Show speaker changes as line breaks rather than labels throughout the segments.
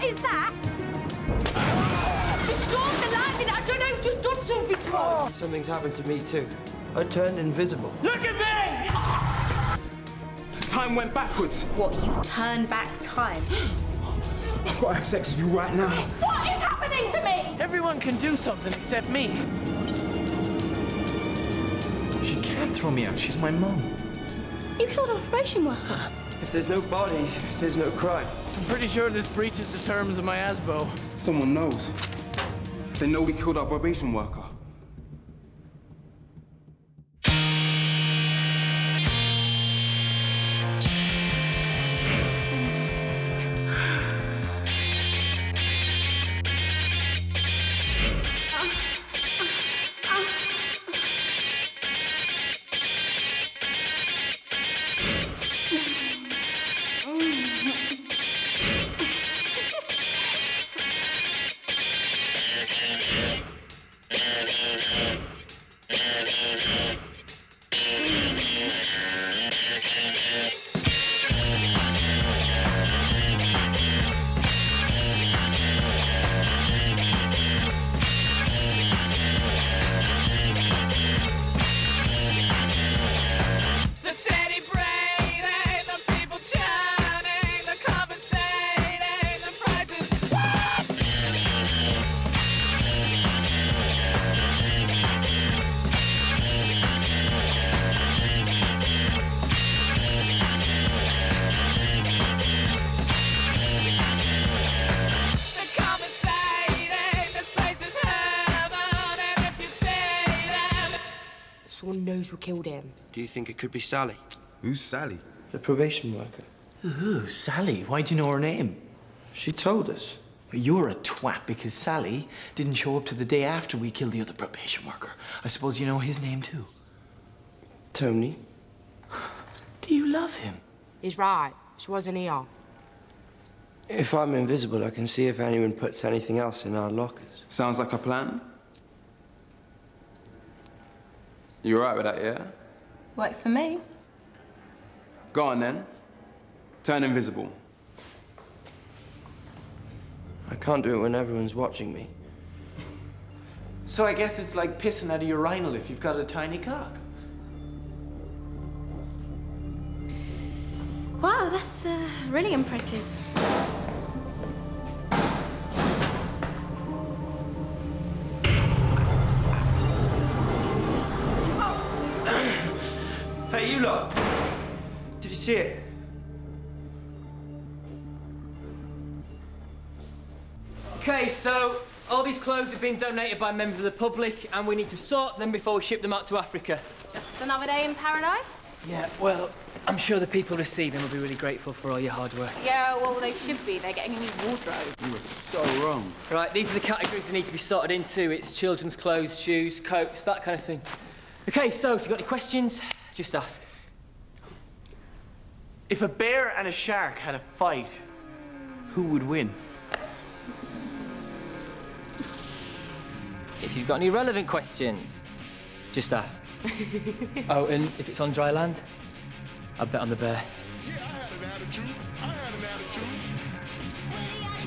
is that? The storm, the lightning, I don't know, it's just done something to us.
Something's happened to me too. I turned invisible.
Look at me! Time went backwards.
What, you turn back time?
I've got to have sex with you right now.
What is happening to me?
Everyone can do something except me.
She can't throw me out. She's my mum.
You killed a probation worker.
If there's no body, there's no crime.
I'm pretty sure this breaches the terms of my ASBO.
Someone knows. They know we killed our probation worker.
Someone knows we killed him.
Do you think it could be Sally?
Who's Sally?
The probation worker.
Ooh, Sally. Why'd you know her name?
She told us.
You're a twat because Sally didn't show up to the day after we killed the other probation worker. I suppose you know his name too.
Tony.
Do you love him?
He's right. She wasn't here.
If I'm invisible, I can see if anyone puts anything else in our lockers.
Sounds like a plan. You all right with that, yeah?
Works for me.
Go on, then. Turn invisible.
I can't do it when everyone's watching me.
So I guess it's like pissing out of your urinal if you've got a tiny cock.
Wow, that's really impressive.
Hey, you lot! Did you see it?
Okay, so all these clothes have been donated by members of the public, and we need to sort them before we ship them out to Africa.
Just another day in paradise?
Yeah, well, I'm sure the people receiving will be really grateful for all your hard work.
Yeah, well, they should be. They're getting a new wardrobe.
You were so wrong.
Right, these are the categories they need to be sorted into. It's children's clothes, shoes, coats, that kind of thing. Okay, so if you've got any questions, just ask.
If a bear and a shark had a fight, who would win?
If you've got any relevant questions, just ask. Oh, and if it's on dry land, I'd bet on the bear.
Yeah, I had an attitude. I had an attitude.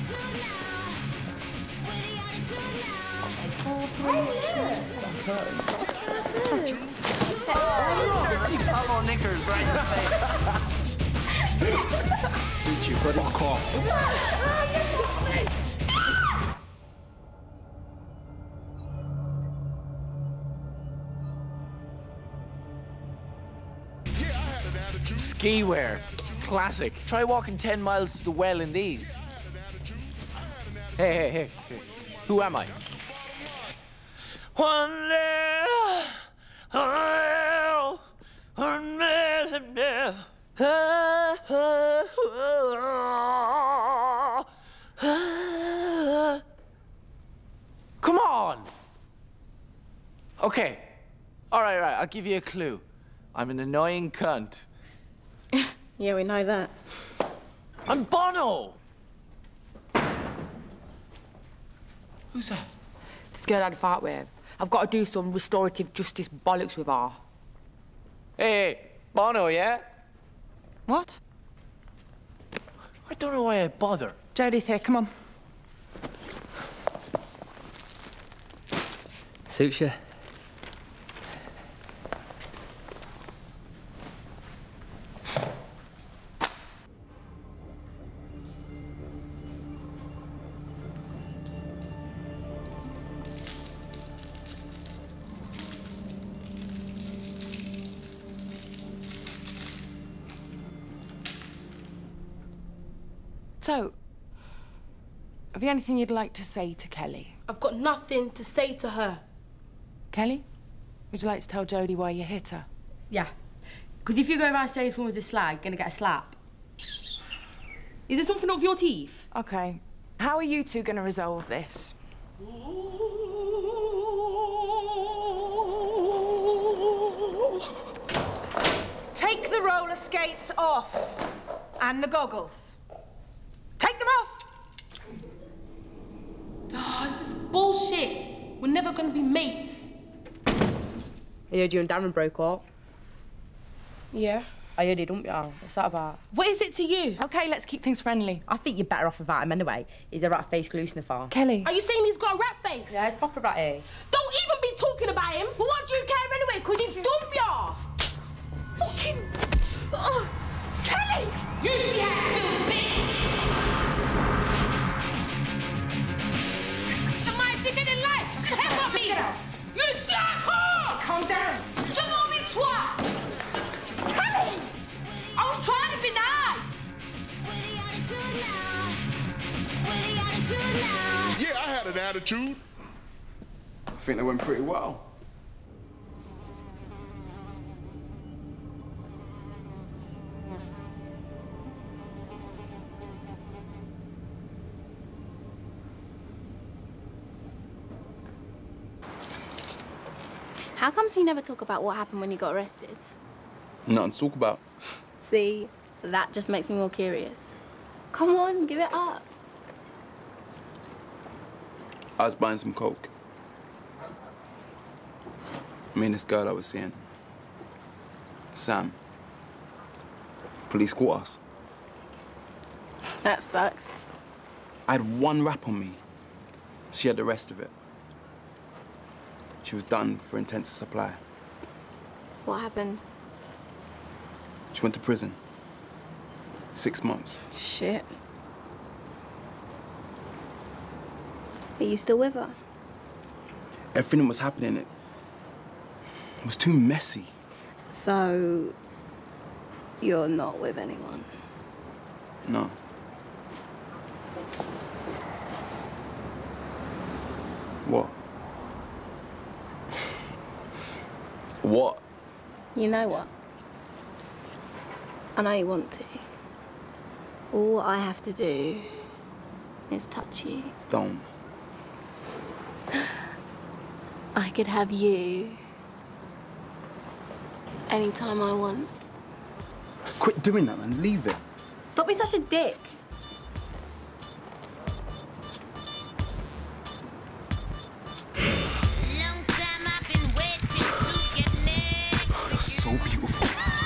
Polo knickers right in the face. Suit you, buddy. Fuck off. Ski wear. Classic. Try walking 10 miles to the well in these. Hey. Who am I? One Come on! Okay. All right. I'll give you a clue. I'm an annoying cunt.
Yeah, we know that.
I'm Bono! Who's that?
This girl I'd fight with. I've got to do some restorative justice bollocks with her.
Hey, Bono, yeah?
What?
I don't know why I bother.
Jodie's here, come on.
Suits you.
So, have you anything you'd like to say to Kelly?
I've got nothing to say to her.
Kelly, would you like to tell Jodie why you hit her?
Yeah. Because if you go around saying someone's a slag, you're gonna get a slap. Is there something off your teeth?
Okay. How are you two gonna resolve this?
Take the roller skates off. And the goggles. Take them off!
Oh, this is bullshit. We're never gonna be mates.
I heard you and Darren broke up.
Yeah.
I heard he dumped you. What's that about?
What is it to you?
Okay, let's keep things friendly.
I think you're better off without him anyway. He's a rat face glue sniffer.
Kelly.
Are you saying he's got a rat face?
Yeah, it's proper ratty.
Don't even be talking about him.
But what do you care anyway? Because he dumped you!
Fucking... Oh, Kelly! You see how you feel, bitch! Am I sick in life? Help me!
Get out.
You slut whore!
Calm down.
Je m'en vais toi! Kelly! I was trying to be nice!
Yeah, I had an attitude.
I think they went pretty well.
How comes you never talk about what happened when you got arrested?
Nothing to talk about.
See, that just makes me more curious. Come on, give it up.
I was buying some coke. Me and this girl I was seeing, Sam. Police caught us.
That sucks.
I had one rap on me. She had the rest of it. She was done for intent to supply.
What happened?
She went to prison. 6 months.
Shit. Are you still with her?
Everything that was happening, it was too messy.
So, you're not with anyone?
No. What? What?
You know what? I know you want to. All I have to do is touch you.
Don't.
I could have you anytime I want.
Quit doing that, man. Leave it.
Stop being such a dick.
So beautiful.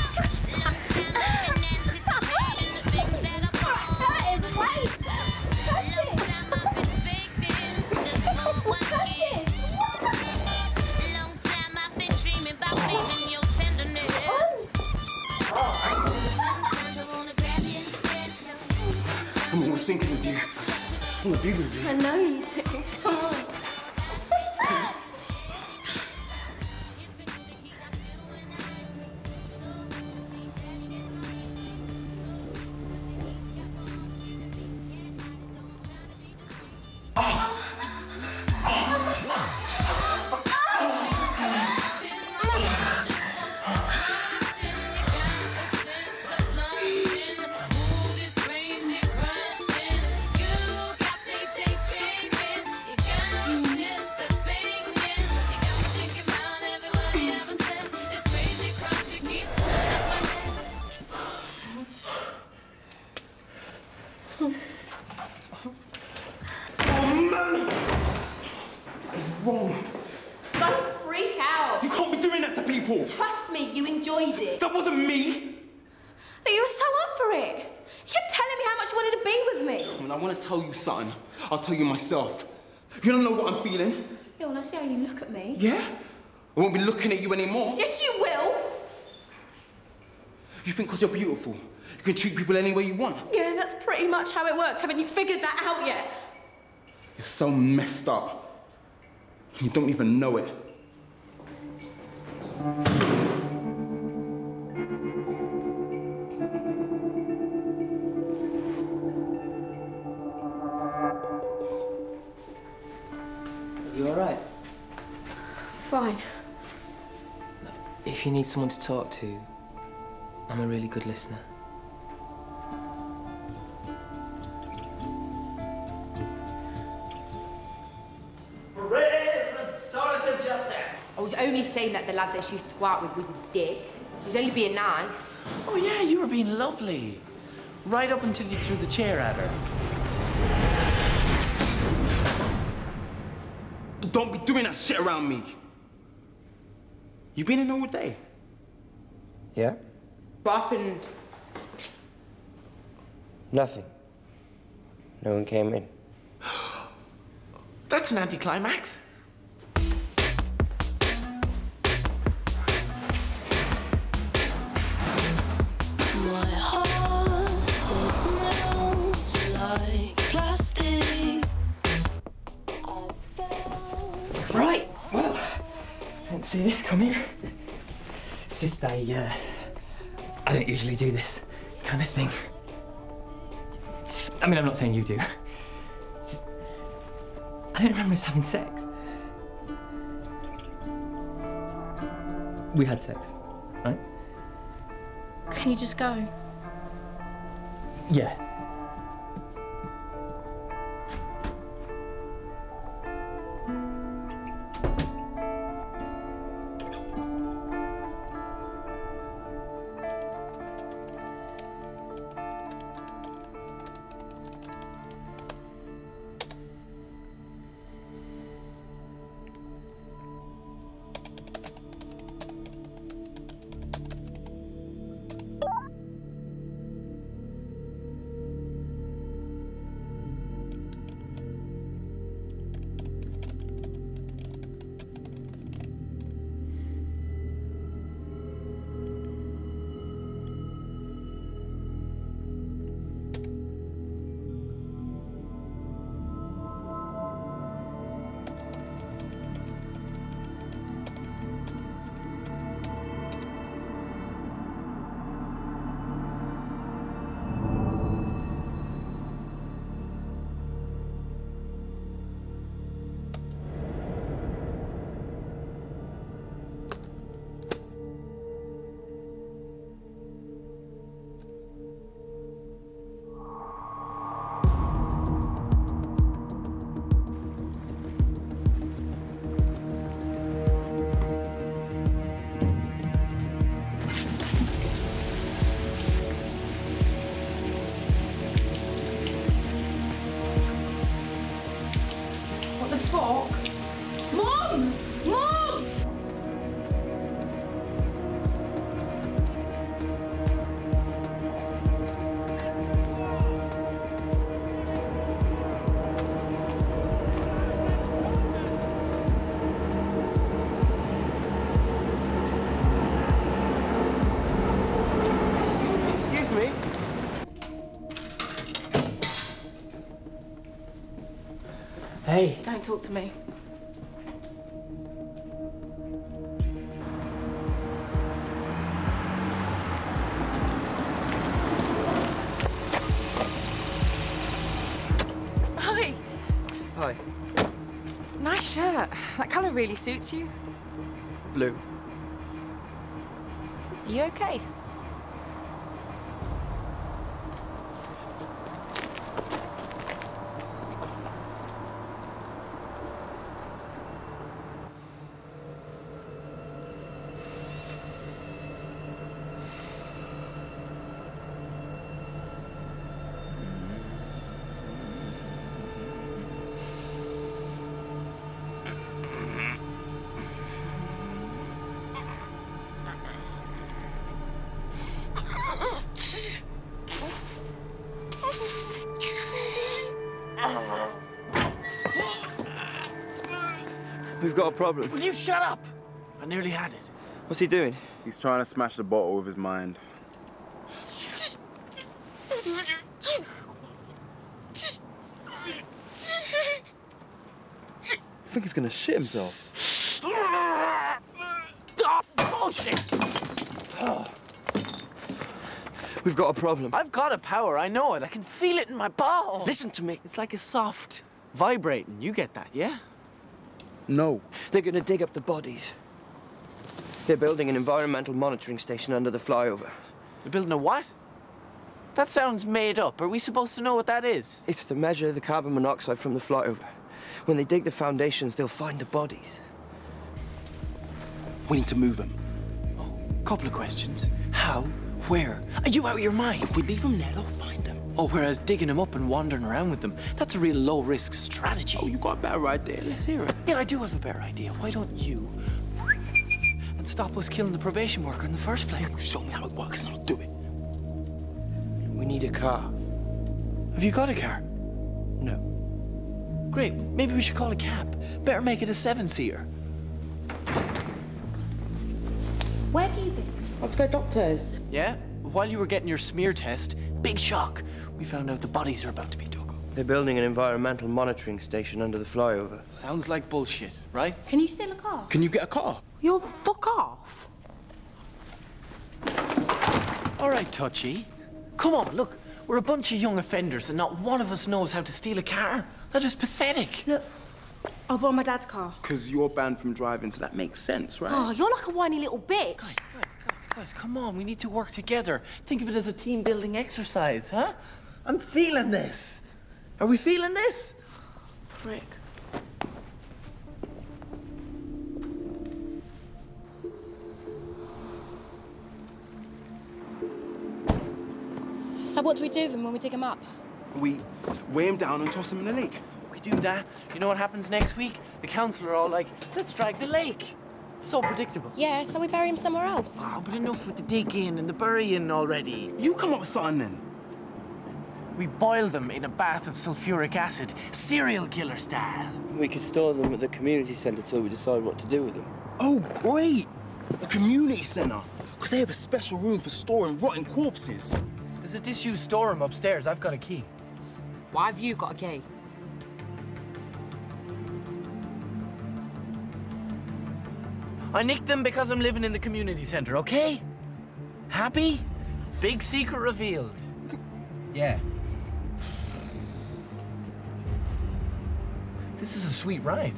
I'm always thinking of you. I just want to be with you.
I know you do. Come on.
Wrong.
Don't freak out.
You can't be doing that to people.
Trust me, you enjoyed it.
That wasn't me.
You were so up for it. You kept telling me how much you wanted to be with me.
When I want to tell you something, I'll tell you myself. You don't know what I'm feeling.
Yeah, well, I see how you look at me.
Yeah? I won't be looking at you anymore.
Yes, you will.
You think because you're beautiful, you can treat people any way you want?
Yeah, that's pretty much how it works. Haven't you figured that out yet?
You're so messed up. You don't even know it.
You all right?
Fine.
If you need someone to talk to, I'm a really good listener.
Praise restorative justice! I was only saying that the lad that she used to go out with was a dick. He was only being nice.
Oh, yeah, you were being lovely. Right up until you threw the chair at her.
Don't be doing that shit around me. You been in all day?
Yeah?
What happened?
Nothing. No one came in.
That's an anticlimax.
My heart, it melts like plastic.
Right, well, I didn't see this coming. It's just I don't usually do this kind of thing. I mean, I'm not saying you do. It's just, I don't remember us having sex. We had sex, right?
Can you just go?
Yeah.
Mom! Mom!
Excuse me?
Hey.
Don't talk to me.
Hi.
Hi.
Nice shirt. That colour really suits you.
Blue.
You okay?
We've got a problem.
Will you shut up? I nearly had it.
What's he doing?
He's trying to smash the bottle with his mind.
I think he's gonna shit himself.
Oh, bullshit!
We've got a problem.
I've got a power, I know it. I can feel it in my balls.
Listen to me.
It's like a soft vibrating. You get that, yeah?
No.
They're gonna dig up the bodies. They're building an environmental monitoring station under the flyover.
They're building a what? That sounds made up. Are we supposed to know what that is?
It's to measure the carbon monoxide from the flyover. When they dig the foundations, they'll find the bodies.
We need to move him.
Oh, couple of questions. How? Where? Are you out of your mind?
If we leave him there, they'll find him.
Oh, whereas digging him up and wandering around with them, that's a real low-risk strategy.
Oh, you got a better idea. Let's hear it.
Yeah, I do have a better idea. Why don't you and stop us killing the probation worker in the first place?
You show me how it works and I'll do it.
We need a car.
Have you got a car?
No.
Great. Maybe we should call a cab. Better make it a 7-seater.
Where have you been? Let's go doctors.
Yeah? While you were getting your smear test, big shock. We found out the bodies are about to be dug up.
They're building an environmental monitoring station under the flyover.
Sounds like bullshit, right?
Can you steal a car?
Can you get a car?
You're fuck off.
All right, Touchy. Come on, look. We're a bunch of young offenders and not one of us knows how to steal a car. That is pathetic.
Look, I'll borrow my dad's car.
Because you're banned from driving, so that makes sense, right?
Oh, you're like a whiny little bitch.
Guys, come on. We need to work together. Think of it as a team-building exercise, huh? I'm feeling this. Are we feeling this?
Prick. So what do we do with him when we dig him up?
We weigh him down and toss him in the lake.
We do that. You know what happens next week? The council are all like, let's drag the lake. It's so predictable.
Yeah, so we bury him somewhere else.
Oh, but enough with the digging and the burying already.
You come up with something then.
We boil them in a bath of sulfuric acid, serial killer style.
We could store them at the community centre till we decide what to do with them.
Oh, great! A community centre. Because they have a special room for storing rotten corpses.
There's a disused storeroom upstairs. I've got a key.
Why have you got a key?
I nicked them because I'm living in the community centre, okay? Happy? Big secret revealed. Yeah. This is a sweet ride.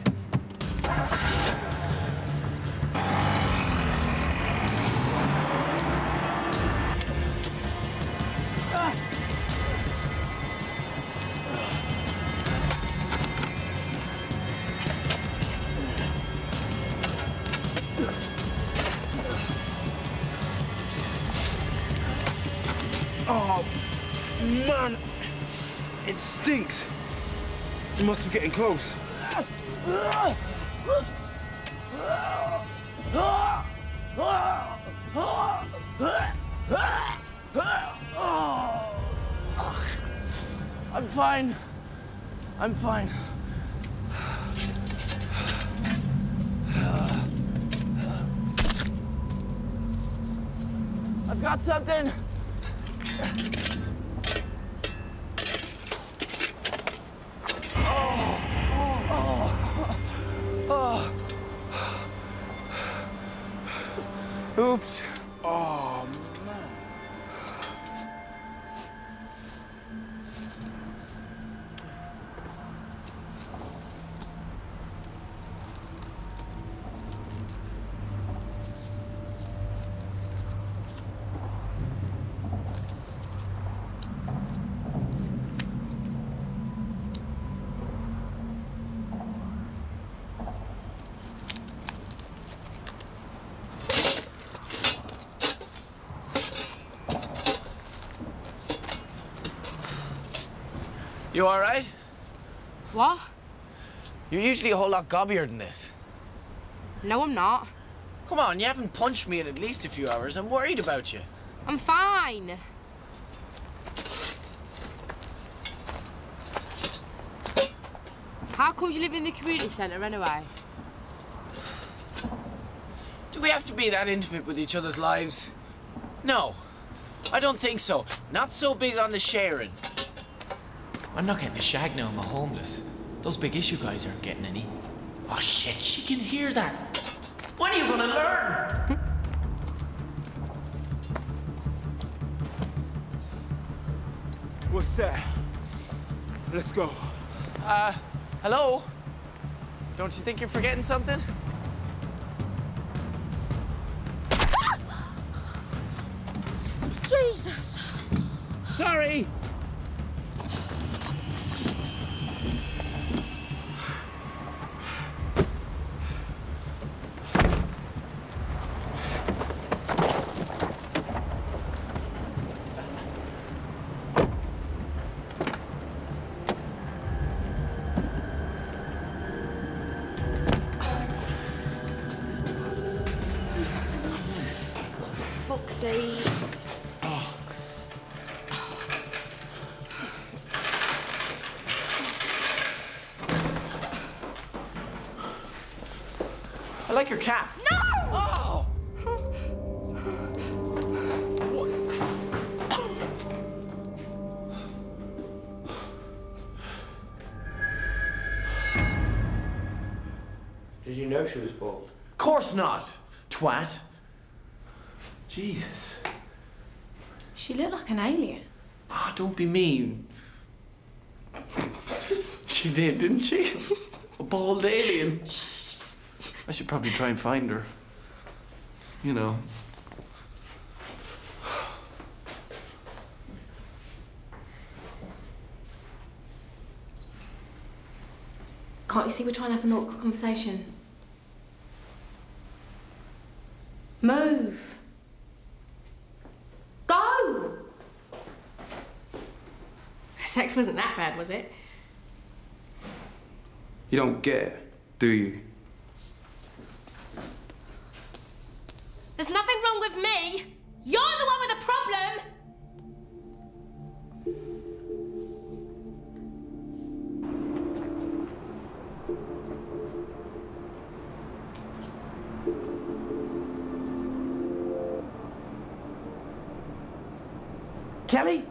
Oh, man. It stinks. You must be getting close.
I'm fine. I'm fine. I've got something.
Oops.
Oh, man.
You all right?
What?
You're usually a whole lot gobbier than this.
No, I'm not.
Come on, you haven't punched me in at least a few hours. I'm worried about you.
I'm fine. How come you live in the community centre anyway?
we have to be that intimate with each other's lives? No, I don't think so. Not so big on the sharing. I'm not getting a shag now, I'm a homeless. Those big issue guys aren't getting any. Oh shit, she can hear that. When are you gonna learn?
What's that? Let's go.
Hello? Don't you think you're forgetting something?
Jesus!
Sorry!
Foxy.
I like your cap.
No!
Oh!
Did you know she was bald?
Of course not, twat. Jesus.
She looked like an alien.
Ah, don't be mean. She did, didn't she? A bald alien. I should probably try and find her. You know.
Can't you see we're trying to have an awkward conversation? Move. Go! The sex wasn't that bad, was it?
You don't get it, do you?
There's nothing wrong with me. You're the one with the problem.
Kelly?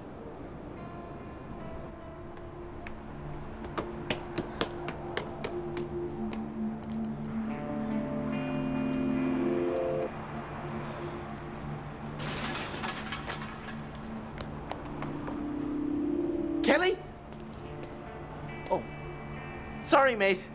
Kelly? Oh. Sorry, mate.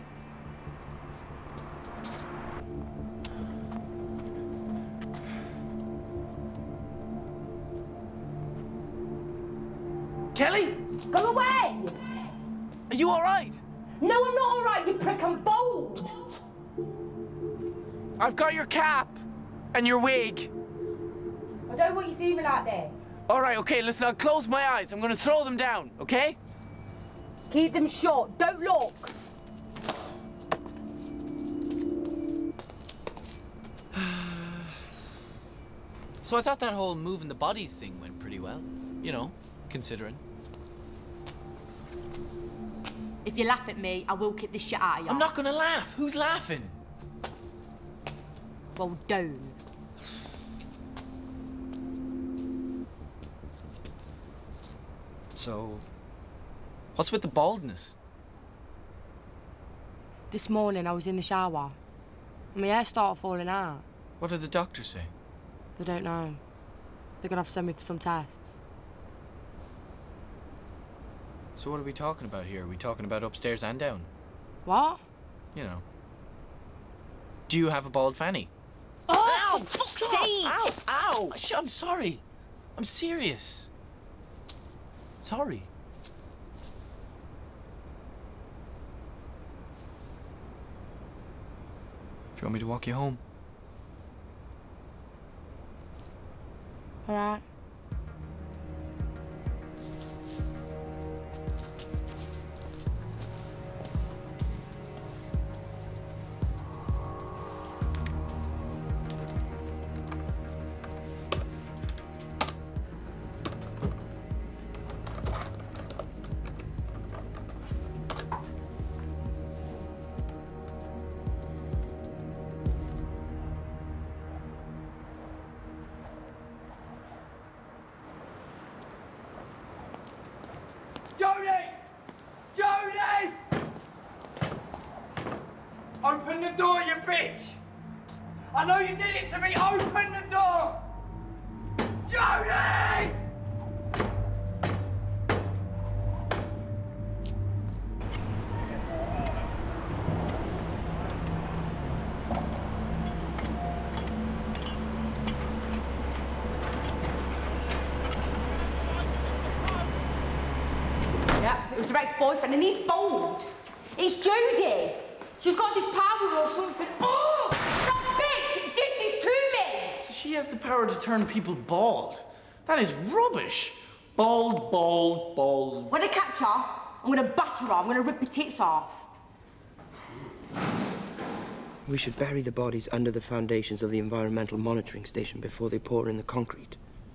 Kelly?
Go away!
Are you all right?
No, I'm not all right, you prick. I'm bold.
I've got your cap and your wig.
I don't want you to see me like this.
All right, okay, listen, I'll close my eyes. I'm gonna throw them down, okay?
Keep them shut. Don't look.
So I thought that whole moving the bodies thing went pretty well. You know, considering.
If you laugh at me, I will kick the shit out of you.
I'm not gonna laugh. Who's laughing?
Well, don't.
So, what's with the baldness?
This morning I was in the shower. My hair started falling out.
What did the doctor say?
They don't know. They're gonna have to send me for some tests.
So what are we talking about here? Are we talking about upstairs and down?
What?
You know. Do you have a bald fanny?
Oh,
Ow!
for fuck's
Stop!
sake!
Ow! Ow! I'm sorry. I'm serious. Sorry. Do you want me to walk you home?
All right.
Jodie! Jodie! Open the door, you bitch! I know you did it to me! Open the door! Jodie!
It was her ex-boyfriend, and he's bald. It's Judy. She's got this power or something. Oh, that bitch did this to me.
So she has the power to turn people bald. That is rubbish. Bald, bald, bald.
When I catch her, I'm gonna batter her. I'm gonna rip her tits off.
We should bury the bodies under the foundations of the environmental monitoring station before they pour in the concrete.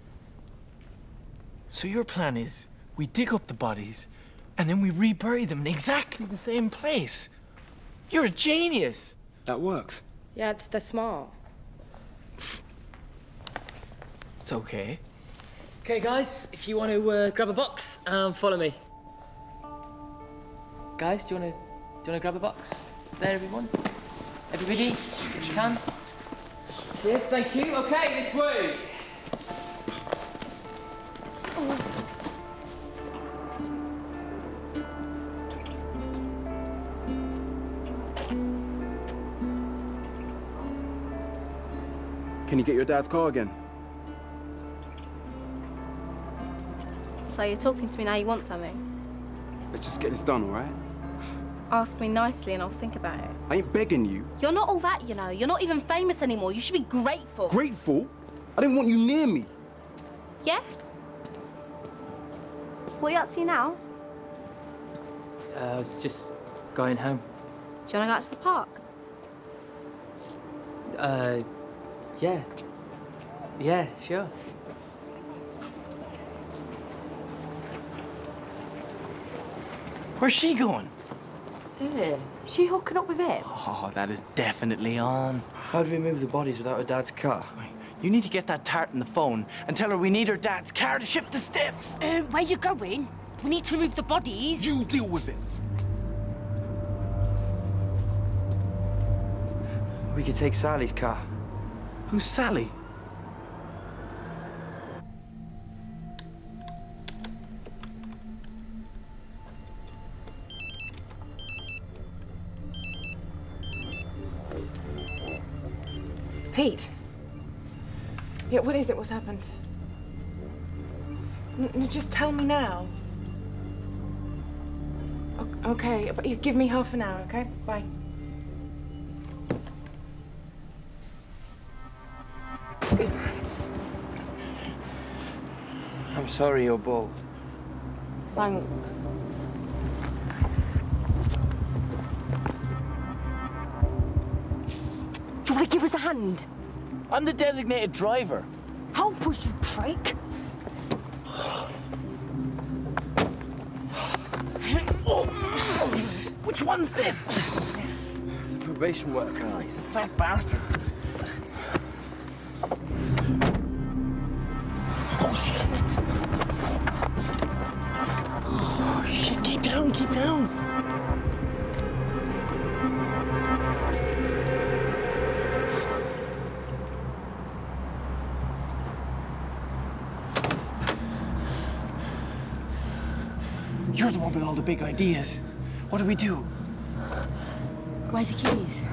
So your plan is, we dig up the bodies, and then we rebury them in exactly the same place. You're a genius.
That works.
Yeah, they're smart.
It's okay.
Okay, guys, if you want to grab a box, follow me. Guys, do you want to grab a box? There, everyone. Everybody, if you can. Yes, thank you. Okay, this way.
Can you get your dad's car again?
So you're talking to me now, you want something?
Let's just get this done, all right?
Ask me nicely and I'll think about it.
I ain't begging you.
You're not all that, you know. You're not even famous anymore. You should be grateful.
Grateful? I didn't want you near me.
Yeah? What are you up to now?
I was just going home.
Do you want to go out to the park?
Yeah. Yeah, sure.
Where's she going?
Yeah. She hooking up with him?
Oh, that is definitely on.
How do we move the bodies without her dad's car?
You need to get that tart on the phone and tell her we need her dad's car to shift the stiffs.
Where you going? We need to move the bodies.
You deal with it.
We could take Sally's car.
Who's Sally?
Pete. Yeah, what is it? What's happened? Just tell me now. Okay, but you give me half an hour, okay? Bye.
I'm sorry you're bald.
Thanks.
Do you want to give us a hand?
I'm the designated driver.
Help us, you prick.
Which one's this?
The probation worker.
Oh, he's a fat bastard. Oh, shit, keep down, keep down. You're the one with all the big ideas. What do we do?
Where's the keys?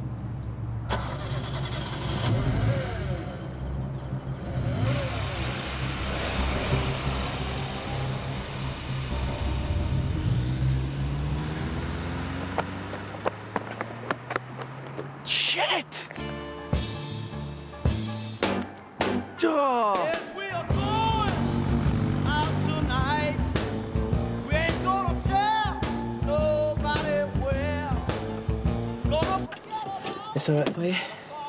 Shit! Duh!
Yes, we are going out tonight. We ain't gonna tell nobody where.
It's all right for you?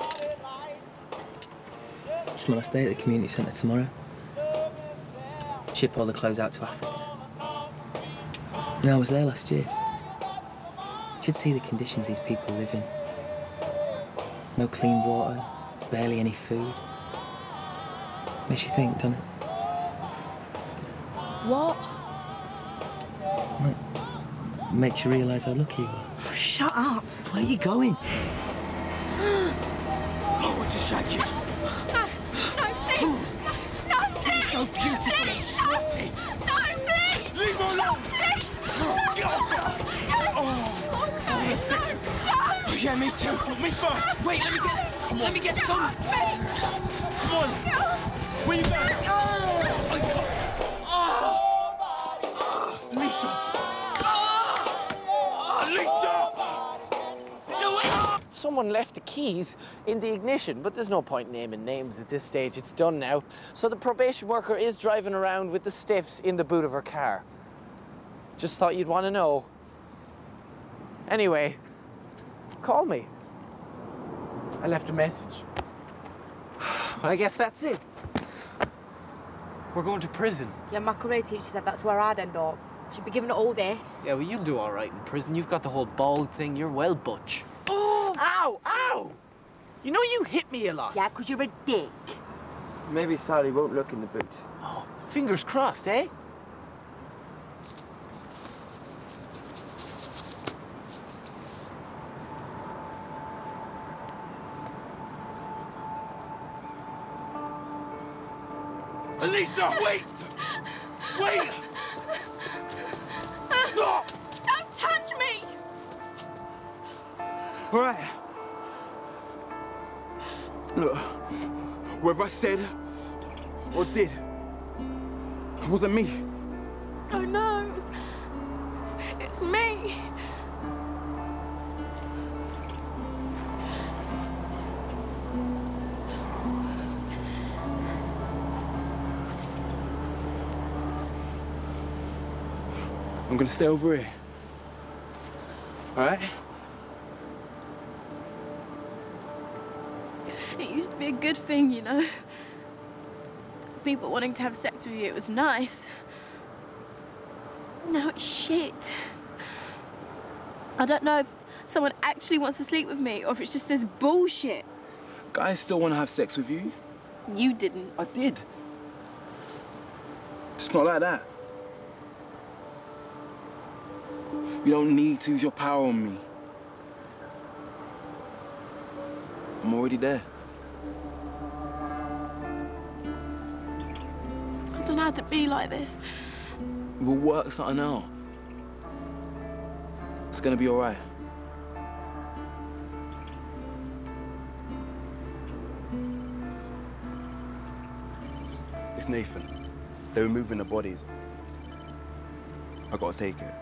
It's my last day at the community centre tomorrow. Ship all the clothes out to Africa. I was there last year. You should see the conditions these people live in. No clean water, barely any food. Makes you think, doesn't it?
What?
makes you realise how lucky you are.
Oh, shut up.
Where are you going?
I want to shag you.
No, please. No, please.
So beautiful and sweaty.
No, please.
Leave her alone.
Please.
Get off her. I'm sick of it. Oh, yeah, me too. Me first.
Wait, let me get some.
Come on. Where you going? Lisa. Lisa!
Someone left the keys in the ignition, but there's no point naming names at this stage. It's done now. So the probation worker is driving around with the stiffs in the boot of her car. Just thought you'd want to know. Anyway, call me. I left a message. I guess that's it. We're going to prison.
Yeah, my karate teacher said that's where I'd end up. Should be giving it all this.
Yeah, well, you'll do all right in prison. You've got the whole bald thing. You're well butch.
Oh!
Ow! Ow! You know you hit me a lot.
Yeah, 'cause you're a dick.
Maybe Sally won't look in the boot.
Oh, fingers crossed, eh?
Lisa, wait! Wait! Stop!
Don't touch me!
All right. Look, whatever I said or did, it wasn't me.
Oh no. It's me.
I'm gonna stay over here. All right?
It used to be a good thing, you know. People wanting to have sex with you, it was nice. Now it's shit. I don't know if someone actually wants to sleep with me or if it's just this bullshit.
Guys still want to have sex with you?
You didn't.
I did. It's not like that. You don't need to use your power on me. I'm already there.
I don't know how to be like this.
We'll work something out. It's gonna be all right. It's Nathan. They're removing the bodies. I gotta take it.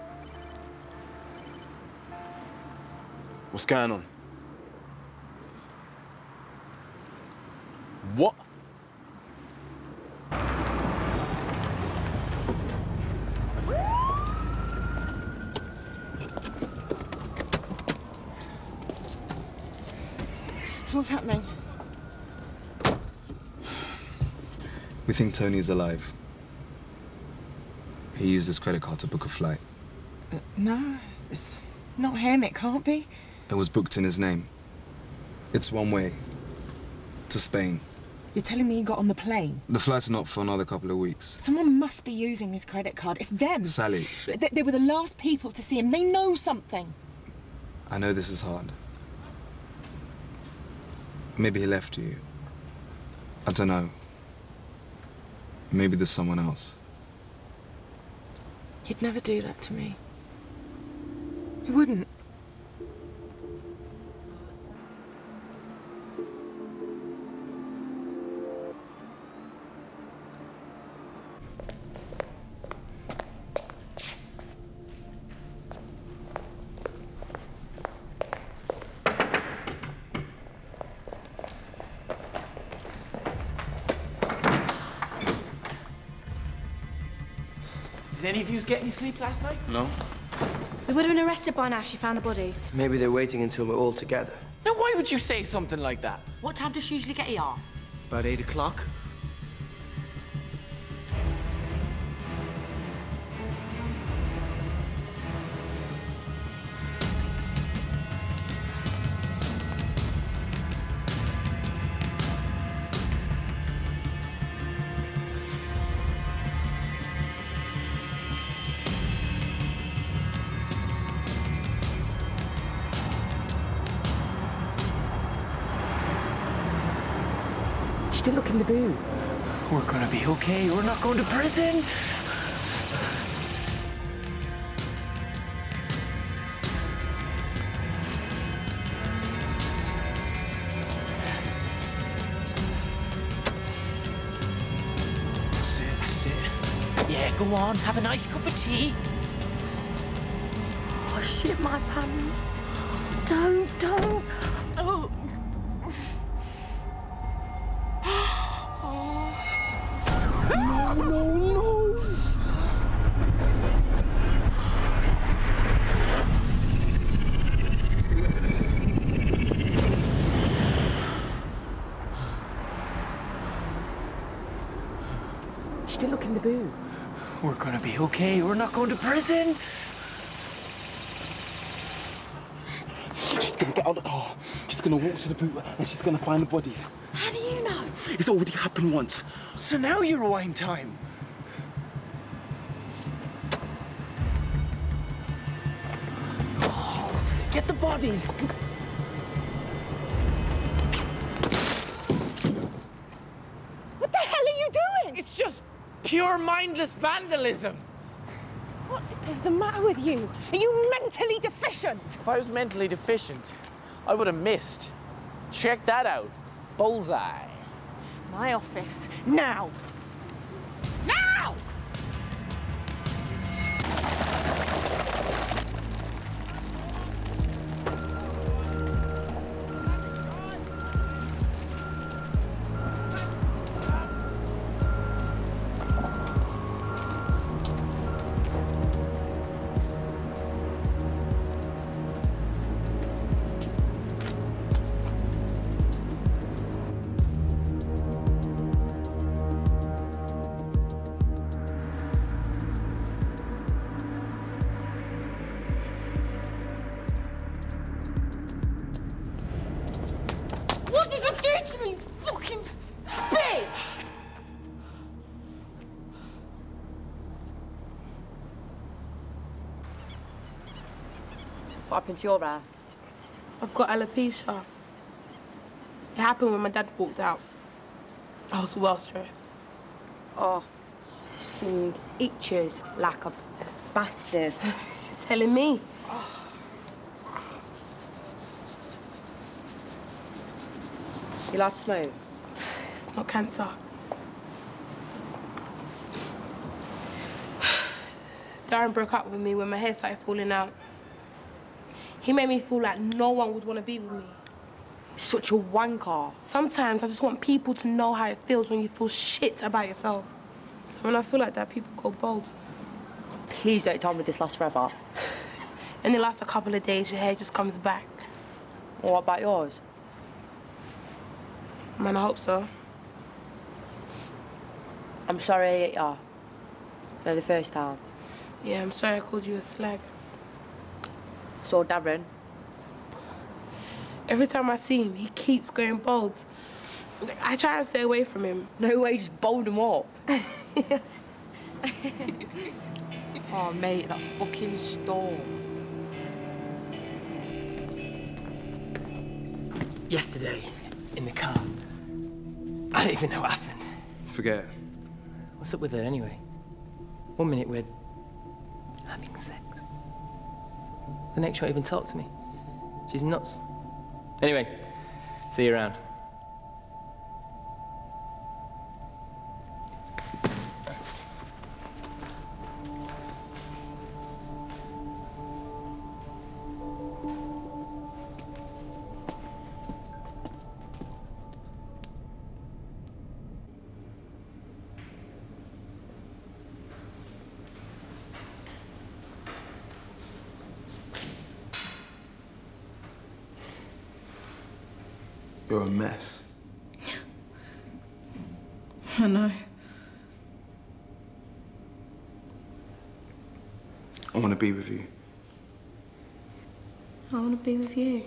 What's going on? What?
So what's happening?
We think Tony is alive. He used his credit card to book a flight.
No, it's not him. It can't be.
It was booked in his name. It's one way. To Spain.
You're telling me he got on the plane?
The flight's not for another couple of weeks.
Someone must be using his credit card. It's them.
Sally.
They were the last people to see him. They know something.
I know this is hard. Maybe he left you. I don't know. Maybe there's someone else.
He'd never do that to me. He wouldn't.
Did any of you get any sleep last night?
No.
We would have been arrested by now. She found the bodies.
Maybe they're waiting until we're all together.
Now, why would you say something like that?
What time does she usually get here?
About 8 o'clock.
She didn't look in the boot.
We're gonna be okay. We're not going to prison. That's it. Yeah, go on. Have a nice cup of tea.
Oh, shit, my pants. Don't. Oh.
No.
She didn't look in the boot.
We're gonna be okay. We're not going to prison.
She's gonna get out of the car. She's gonna walk to the boot and she's gonna find the bodies.
How do you know?
It's already happened once.
So now you're rewind time. Oh, get the bodies.
What the hell are you doing?
It's just pure mindless vandalism.
What is the matter with you? Are you mentally deficient?
If I was mentally deficient, I would have missed. Check that out. Bullseye.
My office. Now! Now!
What did you do to me, fucking bitch?
What happened to your hair?
I've got alopecia. It happened when my dad walked out. I was well stressed.
Oh, this thing itches like a bastard.
You're telling me?
You like to smoke?
It's not cancer. Darren broke up with me when my hair started falling out. He made me feel like no one would want to be with me.
Such a wanker.
Sometimes I just want people to know how it feels when you feel shit about yourself. When I feel like that, people go bold.
Please don't tell me this lasts forever.
And it lasts a couple of days, your hair just comes back.
What about yours?
Man, I hope so.
I'm sorry I hit you. No, the first time.
Yeah, I'm sorry I called you a slag.
So, Darren?
Every time I see him, he keeps going bold. I try and stay away from him.
No way, just bold him up. Oh, mate, that fucking storm.
Yesterday, in the car, I don't even know what happened.
Forget it.
What's up with her anyway? 1 minute we're having sex. The next she won't even talk to me. She's nuts. Anyway, see you around.
You're a mess.
I know.
I want to be with you.
I want to be with you.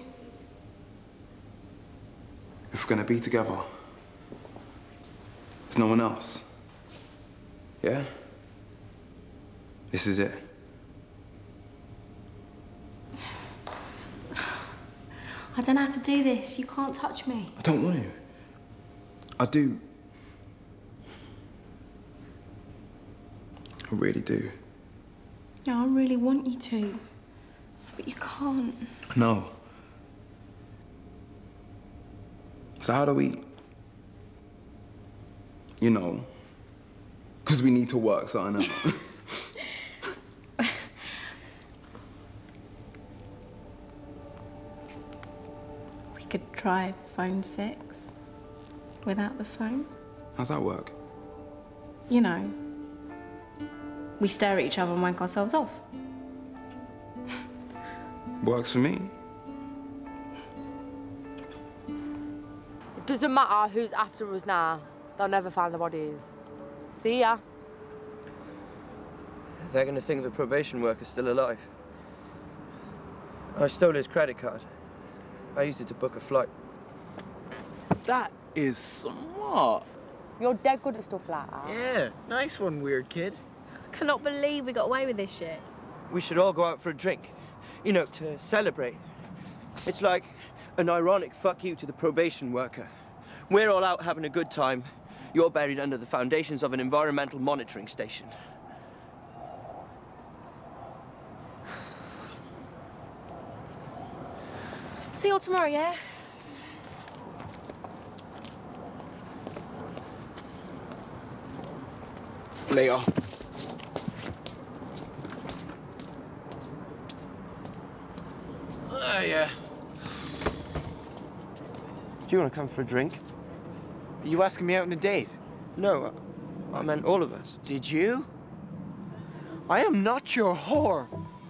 If we're going to be together, there's no one else. Yeah? This is it.
I don't know how to do this. You can't touch me.
I don't want to.
I do. I really do.
Yeah, I really want you to. But you can't.
No. So how do we... You know, because we need to work something out.
We could try phone sex without the phone.
How's that work?
You know, we stare at each other and wank ourselves off.
Works for me.
It doesn't matter who's after us now. They'll never find the bodies. See ya.
They're going to think the probation worker's still alive. I stole his credit card. I used it to book a flight.
That is smart.
You're dead good at stuff like that.
Yeah, nice one, weird kid.
I cannot believe we got away with this shit.
We should all go out for a drink, you know, to celebrate. It's like an ironic fuck you to the probation worker. We're all out having a good time. You're buried under the foundations of an environmental monitoring station.
See you all tomorrow, yeah?
Later.
Yeah.
Do you want to come for a drink?
Are you asking me out on a date?
No, I meant all of us.
Did you? I am not your whore.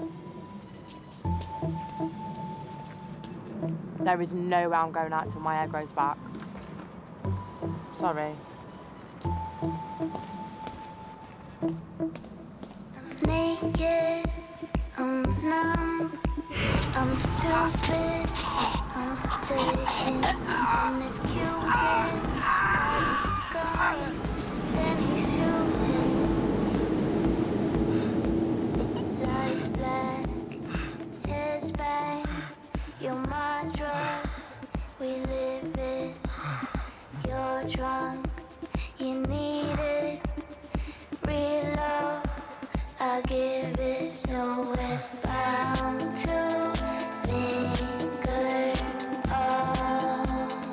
There is no way I'm going out till my hair grows back. Sorry.
Naked, I'm numb, I'm stupid, I'm sticking. And if Cupid's gone, then he's shooting. Lies black, heads bang, you're my drug, we live it. You're drunk, you need it. Real love, I give it, so we're bound to linger on.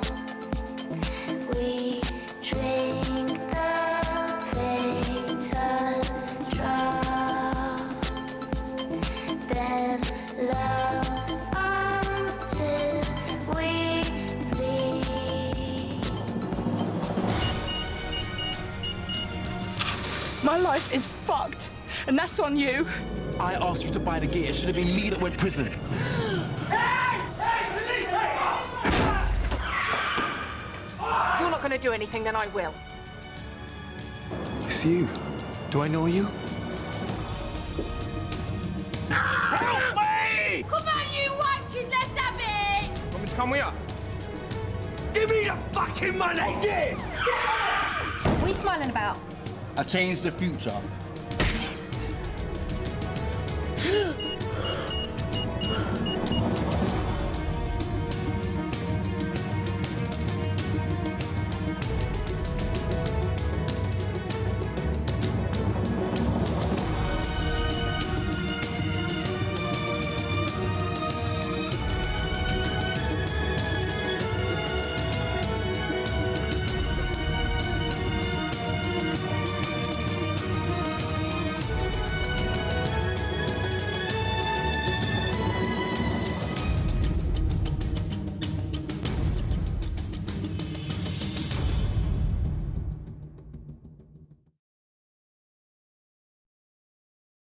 We drink the fatal drop, then love until we bleed.
My life is fucked, and that's on you.
I asked you to buy the gate. It should have been me that went prison.
If you're not going to do anything, then I will.
It's you. Do I know you?
Help me!
Come on, you wankers, let's have it!
Want me to come with you? Give me the fucking money! Yeah!
What are you smiling about?
I changed the future